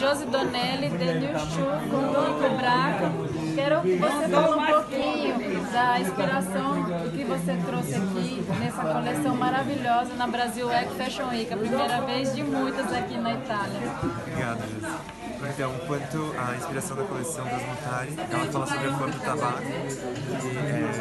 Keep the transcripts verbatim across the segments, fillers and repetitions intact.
Josi Donelli, Denil Chu, Nico Braco. Quero que você fale um pouquinho da inspiração que você trouxe aqui nessa coleção maravilhosa na Brasil Eco Fashion Week, a primeira vez de muitas aqui na Itália. Obrigado, Jess. Então, quanto à inspiração da coleção das Mutari, ela fala sobre a flor do tabaco, que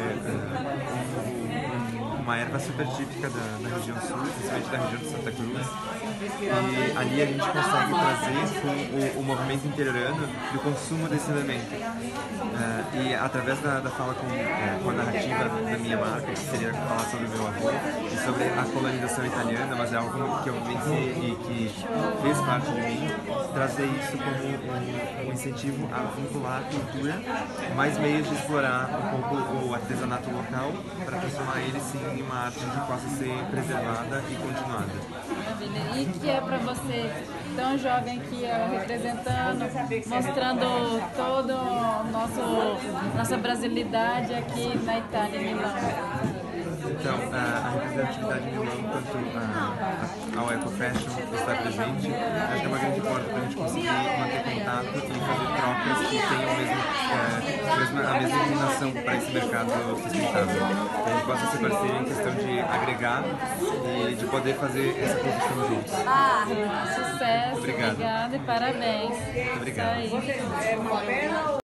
é uma erva super típica da, da região sul, principalmente da região de Santa Cruz. E ali a gente consegue trazer com o, o movimento interiorano do consumo desse elemento. Uh, e através da, da fala com, uh, com a narrativa da minha marca, que seria falar sobre o meu avô e sobre a colonização italiana, mas é algo que eu vivenciei e que fez parte de mim, trazer isso como um, um incentivo a vincular a cultura, mais meios de explorar um pouco o artesanato local para transformar ele sim em uma arte que possa ser preservada e continuada. Maravilha. E que é para você, tão jovem aqui, representando, mostrando todo o nosso nossa brasilidade aqui na Itália, em Milão? Então, a, a representatividade em Milão quanto a, a, ao Eco Fashion está presente, acho que é uma grande porta para a gente conseguir manter contato e fazer trocas que tenham mesmo, é, mesmo, a mesma inclinação para esse mercado sustentável. Que a gente possa ser parceiro em questão de agregar e de poder fazer essa construção juntos. Ah, sucesso, obrigado. Obrigado e parabéns. Muito obrigado. Isso aí.